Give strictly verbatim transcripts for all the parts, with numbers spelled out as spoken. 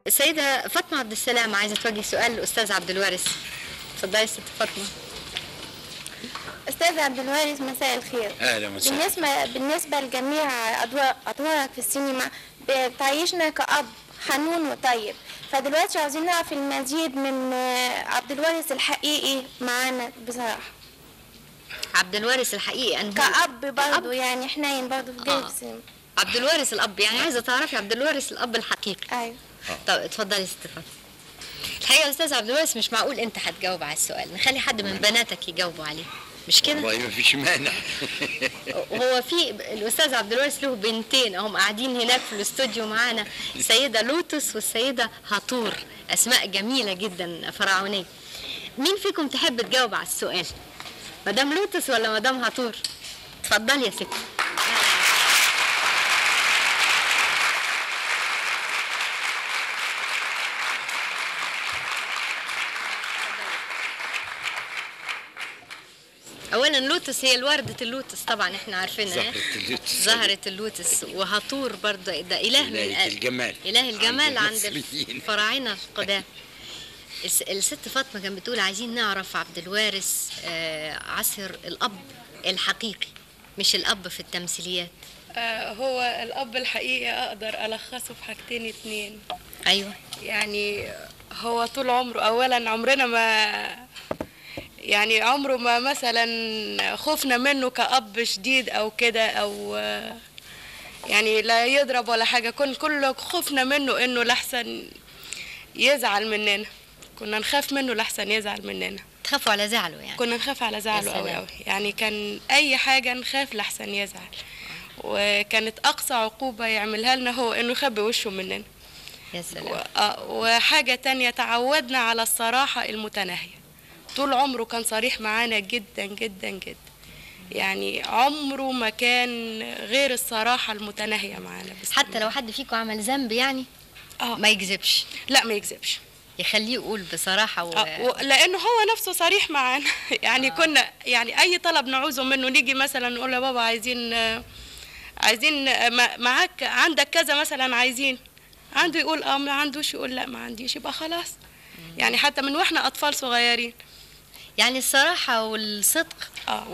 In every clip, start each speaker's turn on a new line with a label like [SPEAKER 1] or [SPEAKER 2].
[SPEAKER 1] السيدة فاطمة عبد السلام عايزة توجه سؤال للأستاذ عبد الوارث. اتفضلي يا ست فاطمة.
[SPEAKER 2] أستاذ عبد الوارث مساء الخير.
[SPEAKER 3] أهلا وسهلا.
[SPEAKER 2] بالنسبة بالنسبة لجميع أدوار أدوارك في السينما بتعيشنا كأب حنون وطيب، فدلوقتي عاوزين نعرف المزيد من عبد الوارث الحقيقي معانا بصراحة.
[SPEAKER 1] عبد الوارث الحقيقي أنه
[SPEAKER 2] كأب برضه يعني حنين برضه في جانب
[SPEAKER 1] آه.
[SPEAKER 2] السينما.
[SPEAKER 1] عبد الوارث الأب، يعني عايزة تعرفي عبد الوارث الأب الحقيقي.
[SPEAKER 2] أيوه.
[SPEAKER 1] طب اتفضلي يا ست فاطمة. الحقيقة يا أستاذ عبد الوارث مش معقول أنت هتجاوب على السؤال، نخلي حد من بناتك يجاوبوا عليه، مش كده؟
[SPEAKER 3] والله ما فيش مانع.
[SPEAKER 1] هو في الأستاذ عبد الوارث له بنتين اهم قاعدين هناك في الاستوديو معانا، السيدة لوتس والسيدة هطور، أسماء جميلة جدا فرعونية. مين فيكم تحب تجاوب على السؤال؟ مدام لوتس ولا مدام هطور؟ اتفضلي يا ستي. اولا لوتس هي الوردة اللوتس طبعا احنا عارفينها.
[SPEAKER 3] زهرة اللوتس.
[SPEAKER 1] زهرة اللوتس. وهطور برضه ده اله من
[SPEAKER 3] إله الجمال.
[SPEAKER 1] اله الجمال عند,
[SPEAKER 3] عند
[SPEAKER 1] الفراعنة القدام. الست فاطمة كانت بتقول عايزين نعرف عبد الوارث آه عصر الاب الحقيقي مش الاب في التمثيليات.
[SPEAKER 4] آه هو الاب الحقيقي اقدر الخصه في حاجتين اتنين.
[SPEAKER 1] ايوه
[SPEAKER 4] يعني هو طول عمره اولا عمرنا ما يعني عمره ما مثلا خوفنا منه كأب شديد او كده او يعني لا يضرب ولا حاجة، كن كل خوفنا منه انه لحسن يزعل مننا، كنا نخاف منه لحسن يزعل مننا.
[SPEAKER 1] تخافوا على زعله يعني؟
[SPEAKER 4] كنا نخاف على زعله قوي قوي، يعني كان اي حاجة نخاف لحسن يزعل، وكانت اقصى عقوبة يعملها لنا هو انه يخبي وشه مننا.
[SPEAKER 1] يا سلام.
[SPEAKER 4] وحاجة تانية تعودنا على الصراحة المتناهية، طول عمره كان صريح معانا جدا جدا جدا، يعني عمره ما كان غير الصراحة المتناهية معانا. بس
[SPEAKER 1] حتى لو حد فيكم عمل ذنب يعني
[SPEAKER 4] اه
[SPEAKER 1] ما يكذبش؟
[SPEAKER 4] لا ما يكذبش،
[SPEAKER 1] يخليه يقول بصراحة و...
[SPEAKER 4] آه لأنه هو نفسه صريح معانا. يعني آه. كنا يعني أي طلب نعوزه منه نيجي مثلا نقول له بابا عايزين عايزين معاك عندك كذا مثلا عايزين، عنده يقول اه ما عندوش، يقول لا ما عنديش، يبقى خلاص. يعني حتى من واحنا أطفال صغيرين.
[SPEAKER 1] يعني الصراحة والصدق
[SPEAKER 4] آه.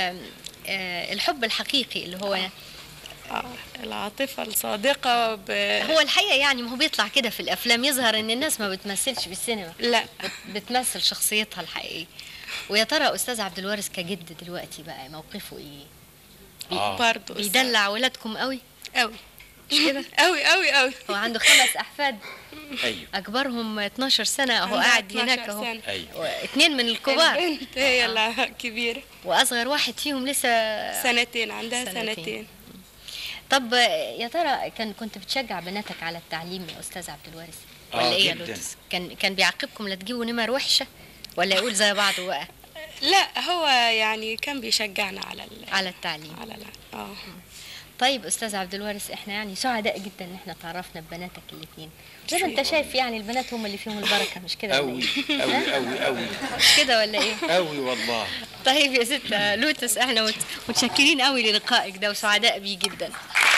[SPEAKER 1] والحب الحقيقي اللي هو
[SPEAKER 4] آه. آه. العاطفة الصادقة ب...
[SPEAKER 1] هو الحقيقة يعني ما هو بيطلع كده في الأفلام، يظهر إن الناس ما بتمثلش بالسينما،
[SPEAKER 4] لا
[SPEAKER 1] بتمثل شخصيتها الحقيقية. ويا ترى أستاذ عبد الوارث كجد دلوقتي بقى موقفه إيه؟
[SPEAKER 4] آه. برضه
[SPEAKER 1] بيدلع ولادكم قوي؟
[SPEAKER 4] قوي
[SPEAKER 1] مش كده؟
[SPEAKER 4] قوي قوي قوي.
[SPEAKER 1] هو عنده خمس أحفاد.
[SPEAKER 3] ايوه.
[SPEAKER 1] اكبرهم اتناشر سنة اهو قاعد هناك اهو.
[SPEAKER 3] ايوه.
[SPEAKER 1] اثنين من الكبار.
[SPEAKER 4] البنت هي اللي كبيرة،
[SPEAKER 1] واصغر واحد فيهم لسه
[SPEAKER 4] سنتين، عندها سنتين, سنتين.
[SPEAKER 1] طب يا ترى كان كنت بتشجع بناتك على التعليم يا استاذ عبد الوارث ولا
[SPEAKER 3] آه
[SPEAKER 1] ايه يا لوتس؟ كان كان بيعاقبكم لا تجيبوا نمر وحشة ولا يقول زي بعض بقى؟
[SPEAKER 4] لا هو يعني كان بيشجعنا على
[SPEAKER 1] على التعليم.
[SPEAKER 4] على اه
[SPEAKER 1] طيب استاذ عبد الوارث احنا يعني سعداء جدا ان احنا تعرفنا ببناتك الاثنين، زي ما انت شايف يعني البنات هم اللي فيهم البركه، مش كده
[SPEAKER 3] قوي قوي قوي قوي
[SPEAKER 1] مش كده ولا ايه؟
[SPEAKER 3] قوي والله.
[SPEAKER 1] طيب يا ست لوتس احنا متشكرين قوي للقائك ده وسعداء بيه جدا.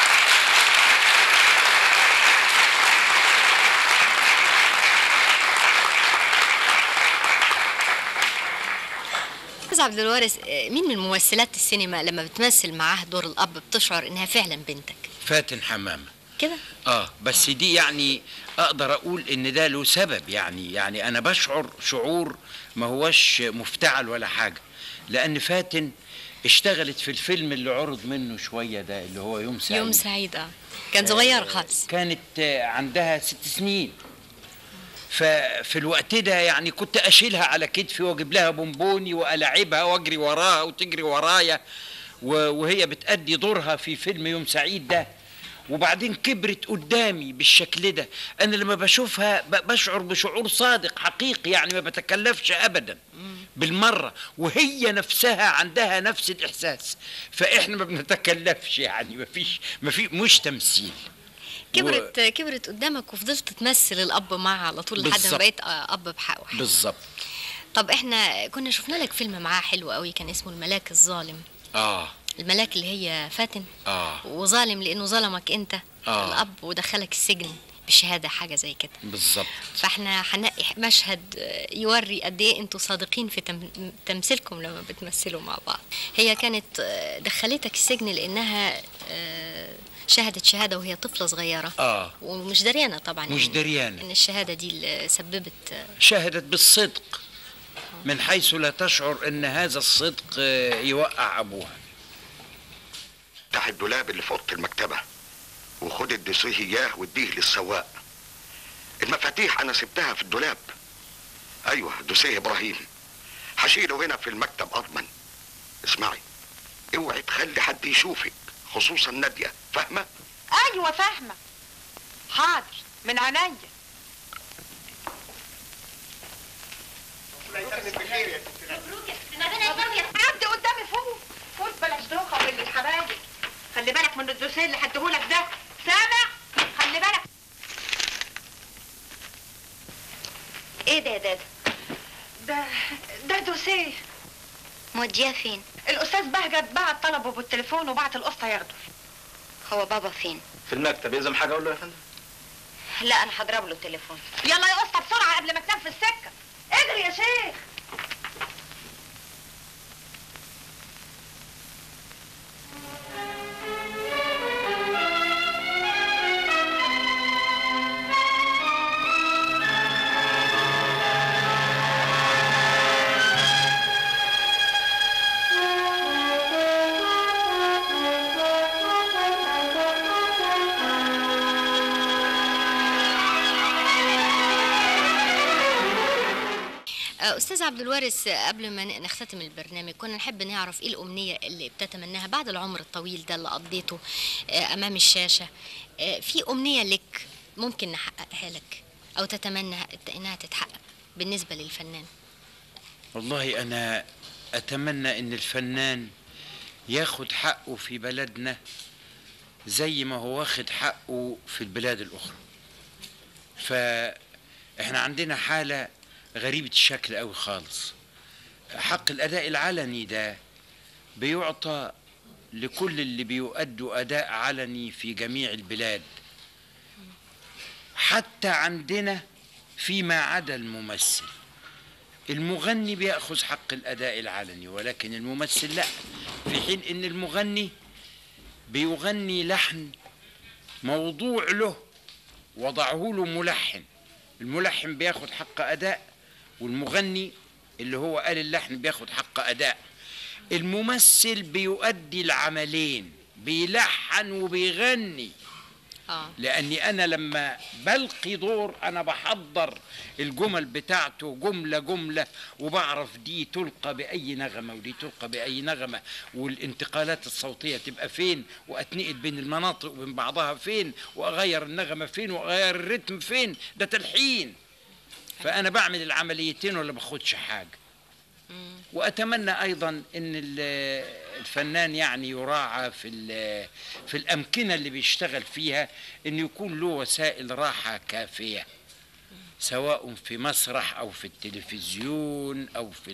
[SPEAKER 1] أستاذ عبد الوارث، مين من ممثلات السينما لما بتمثل معاه دور الأب بتشعر إنها فعلا بنتك؟
[SPEAKER 3] فاتن حمامة
[SPEAKER 1] كده؟
[SPEAKER 3] اه بس دي يعني اقدر اقول ان ده له سبب، يعني يعني انا بشعر شعور ما هوش مفتعل ولا حاجة، لان فاتن اشتغلت في الفيلم اللي عرض منه شوية ده اللي هو يوم سعيد.
[SPEAKER 1] يوم سعيد اه كان صغير خالص.
[SPEAKER 3] كانت عندها ست سنين، ففي الوقت ده يعني كنت اشيلها على كتفي واجيب لها بونبوني والعبها واجري وراها وتجري ورايا وهي بتأدي دورها في فيلم يوم سعيد ده. وبعدين كبرت قدامي بالشكل ده، انا لما بشوفها بشعر بشعور صادق حقيقي، يعني ما بتكلفش ابدا بالمره، وهي نفسها عندها نفس الاحساس، فاحنا ما بنتكلفش، يعني ما فيش ما في مش تمثيل.
[SPEAKER 1] كبرت و... كبرت قدامك وفضلت تمثل الاب معها على طول لحد ما بقيت اب بحقه.
[SPEAKER 3] بالظبط.
[SPEAKER 1] طب احنا كنا شفنا لك فيلم معاه حلو قوي كان اسمه الملاك الظالم.
[SPEAKER 3] اه
[SPEAKER 1] الملاك اللي هي فاتن.
[SPEAKER 3] اه
[SPEAKER 1] وظالم لانه ظلمك انت
[SPEAKER 3] آه.
[SPEAKER 1] الاب ودخلك السجن بشهاده حاجه زي كده.
[SPEAKER 3] بالظبط.
[SPEAKER 1] فاحنا هنقي مشهد يوري قد ايه انتوا صادقين في تم... تمثيلكم لما بتمثلوا مع بعض. هي كانت دخلتك السجن لانها شهدت شهاده وهي طفله صغيره،
[SPEAKER 3] اه
[SPEAKER 1] ومش دريانه طبعا،
[SPEAKER 3] مش
[SPEAKER 1] يعني
[SPEAKER 3] دريانه
[SPEAKER 1] ان الشهاده دي اللي سببت.
[SPEAKER 3] شهدت بالصدق من حيث لا تشعر ان هذا الصدق يوقع ابوها.
[SPEAKER 5] افتح الدولاب اللي في اوضه المكتبه وخد الدوسيه اياه واديه للسواق. المفاتيح انا سبتها في الدولاب. ايوه دوسيه ابراهيم، هشيله هنا في المكتب اضمن. اسمعي، اوعي تخلي حد يشوفك، خصوصا ناديه، فاهمه؟
[SPEAKER 6] ايوه فاهمه. حاضر من عينيا. عدي قدامي فوق فوق، بلاش دوخه بين الحبايب. خلي بالك من الدوسيه اللي هديهولك ده، سامع؟ خلي بالك.
[SPEAKER 7] ايه ده يا دادا؟
[SPEAKER 6] ده ده دوسيه.
[SPEAKER 7] مودياه فين؟
[SPEAKER 6] الاستاذ بهجت بعت طلبه بالتليفون وبعت القسطه ياخده.
[SPEAKER 7] هو بابا فين؟
[SPEAKER 8] في المكتب. يلزم حاجه اقول له يا فندم؟
[SPEAKER 7] لا انا هضرب له التليفون.
[SPEAKER 6] يلا يا قسطه بسرعه قبل ما تنام في السكه. اجري يا شيخ.
[SPEAKER 1] أستاذ عبد الوارث، قبل ما نختتم البرنامج كنا نحب نعرف إيه الأمنية اللي بتتمناها بعد العمر الطويل ده اللي قضيته أمام الشاشة. في أمنية لك ممكن نحققها لك أو تتمنى إنها تتحقق بالنسبة للفنان؟
[SPEAKER 3] والله أنا أتمنى إن الفنان ياخد حقه في بلدنا زي ما هو واخد حقه في البلاد الأخرى. فإحنا عندنا حالة غريبة الشكل قوي خالص. حق الأداء العلني ده بيعطى لكل اللي بيؤدوا أداء علني في جميع البلاد، حتى عندنا فيما عدا الممثل. المغني بيأخذ حق الأداء العلني ولكن الممثل لا، في حين إن المغني بيغني لحن موضوع له وضعه له ملحن. الملحن بياخد حق أداء والمغني اللي هو قال اللحن بياخد حق أداء. الممثل بيؤدي العملين، بيلحن وبيغني. آه. لأني أنا لما بلقي دور أنا بحضر الجمل بتاعته جملة جملة، وبعرف دي تلقى بأي نغمة ودي تلقى بأي نغمة، والانتقالات الصوتية تبقى فين، وأتنقل بين المناطق وبين بعضها فين، وأغير النغمة فين، وأغير الرتم فين. ده تلحين. فأنا بعمل العمليتين ولا باخدش حاجة. وأتمنى أيضا أن الفنان يعني يراعى في في الأمكنة اللي بيشتغل فيها أن يكون له وسائل راحة كافية، سواء في مسرح أو في التلفزيون أو في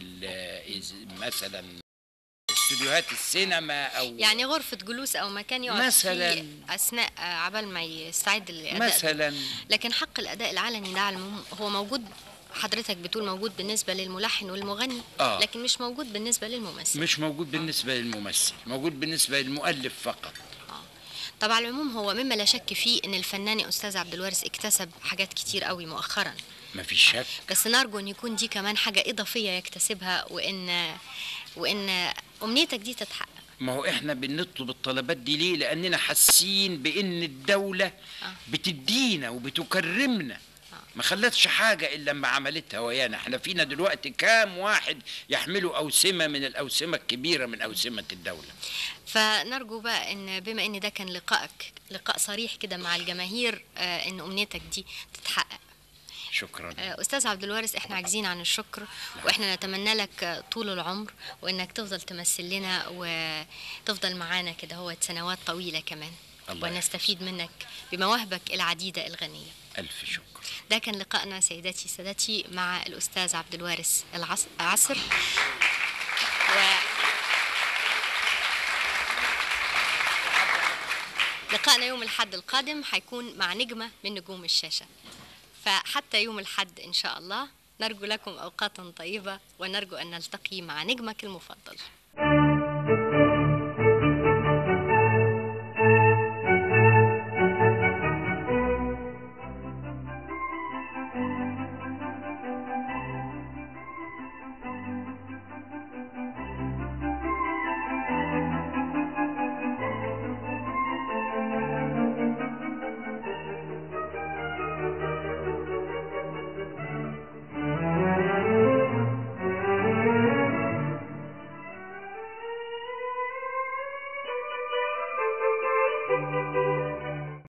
[SPEAKER 3] مثلا استوديوهات السينما، أو
[SPEAKER 1] يعني غرفة جلوس أو مكان يقعد
[SPEAKER 3] مثلا
[SPEAKER 1] فيه أثناء عبال ما يستعد للأداء
[SPEAKER 3] مثلا
[SPEAKER 1] ده. لكن حق الأداء العلني ده هو موجود، حضرتك بتقول موجود بالنسبة للملحن والمغني. آه. لكن مش موجود بالنسبة للممثل.
[SPEAKER 3] مش موجود بالنسبة آه. للممثل، موجود بالنسبة للمؤلف فقط.
[SPEAKER 1] آه. طبعا على العموم هو مما لا شك فيه ان الفنان أستاذ عبد الوارث اكتسب حاجات كتير قوي مؤخرا.
[SPEAKER 3] ما فيش شك.
[SPEAKER 1] بس نرجو ان يكون دي كمان حاجة إضافية يكتسبها، وان وان أمنيتك دي تتحقق.
[SPEAKER 3] ما هو احنا بنطلب الطلبات دي ليه؟ لأننا حاسين بأن الدولة آه. بتدينا وبتكرمنا. ما خلتش حاجة إلا لما عملتها ويانا. احنا فينا دلوقتي كام واحد يحملوا أوسمة من الأوسمة الكبيرة من أوسمة الدولة.
[SPEAKER 1] فنرجو بقى إن بما إن ده كان لقائك لقاء صريح كده مع الجماهير، آه إن أمنيتك دي تتحقق.
[SPEAKER 3] شكرا.
[SPEAKER 1] آه أستاذ عبد الوارث، احنا عاجزين عن الشكر. لا. وإحنا نتمنى لك طول العمر، وإنك تفضل تمثل لنا وتفضل معانا كده هو سنوات طويلة كمان، ونستفيد منك بمواهبك العديدة الغنية.
[SPEAKER 3] ألف شكر.
[SPEAKER 1] ده كان لقائنا سيداتي سادتي مع الأستاذ عبد الوارث العصر. و لقائنا يوم الأحد القادم حيكون مع نجمة من نجوم الشاشة، فحتى يوم الأحد إن شاء الله نرجو لكم أوقاتا طيبة، ونرجو أن نلتقي مع نجمك المفضل.
[SPEAKER 9] Thank you.